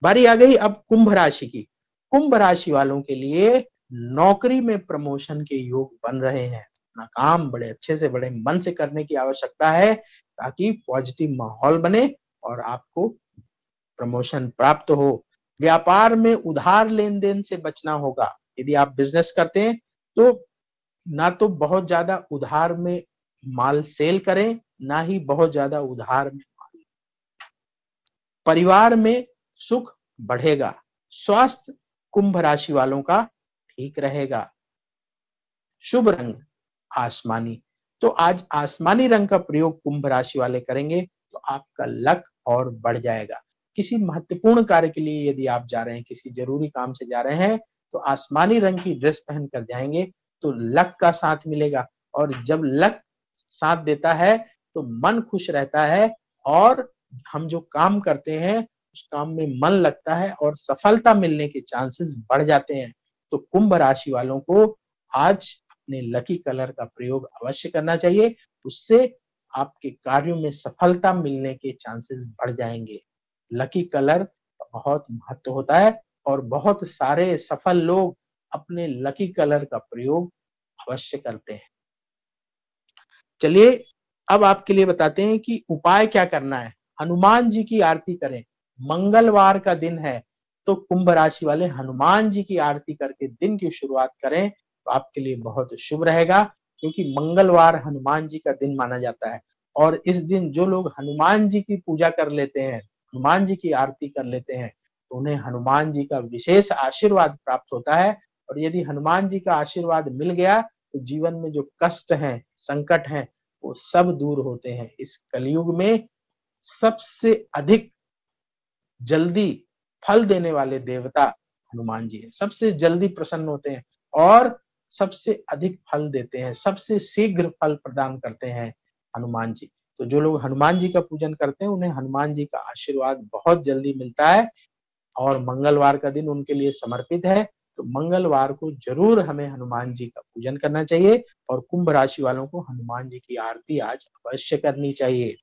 बारी आ गई अब कुंभ राशि की। कुंभ राशि वालों के लिए नौकरी में प्रमोशन के योग बन रहे हैं। अपना काम बड़े अच्छे से, बड़े मन से करने की आवश्यकता है ताकि पॉजिटिव माहौल बने और आपको प्रमोशन प्राप्त हो। व्यापार में उधार लेन-देन से बचना होगा। यदि आप बिज़नेस करते हैं तो ना तो बहुत ज़्यादा उधार में माल सेल करें, ना ही बहुत ज़्यादा उधार में माल। परिवार में सुख बढ़ेगा। स्वास्थ्य कुंभ राशि वालों का ठीक रहेगा। शुभ रंग आसमानी। तो आज आसमानी रंग का प्रयोग कुंभ राशि वाले करेंगे तो आपका लक और बढ़ जाएगा। किसी महत्वपूर्ण कार्य के लिए यदि आप जा रहे हैं, किसी जरूरी काम से जा रहे हैं, तो आसमानी रंग की ड्रेस पहन कर जाएंगे तो लक का साथ मिलेगा। और जब लक साथ देता है तो मन खुश रहता है और हम जो काम करते हैं उस काम में मन लगता है और सफलता मिलने के चांसेस बढ़ जाते हैं। तो कुंभ राशि वालों को आज अपने लकी कलर का प्रयोग अवश्य करना चाहिए। उससे आपके कार्यों में सफलता मिलने के चांसेस बढ़ जाएंगे। लकी कलर का बहुत महत्व होता है और बहुत सारे सफल लोग अपने लकी कलर का प्रयोग अवश्य करते हैं। चलिए अब आपके लिए बताते हैं कि उपाय क्या करना है। हनुमान जी की आरती करें। मंगलवार का दिन है तो कुंभ राशि वाले हनुमान जी की आरती करके दिन की शुरुआत करें तो आपके लिए बहुत शुभ रहेगा, क्योंकि मंगलवार हनुमान जी का दिन माना जाता है। और इस दिन जो लोग हनुमान जी की पूजा कर लेते हैं, हनुमान जी की आरती कर लेते हैं, तो उन्हें हनुमान जी का विशेष आशीर्वाद प्राप्त होता है। और यदि हनुमान जी का आशीर्वाद मिल गया तो जीवन में जो कष्ट हैं, संकट हैं, वो सब दूर होते हैं। इस कलयुग में सबसे अधिक जल्दी फल देने वाले देवता हनुमान जी हैं। सबसे जल्दी प्रसन्न होते हैं और सबसे अधिक फल देते हैं, सबसे शीघ्र फल प्रदान करते हैं हनुमान जी। तो जो लोग हनुमान जी का पूजन करते हैं उन्हें हनुमान जी का आशीर्वाद बहुत जल्दी मिलता है। और मंगलवार का दिन उनके लिए समर्पित है, तो मंगलवार को जरूर हमें हनुमान जी का पूजन करना चाहिए और कुंभ राशि वालों को हनुमान जी की आरती आज अवश्य करनी चाहिए।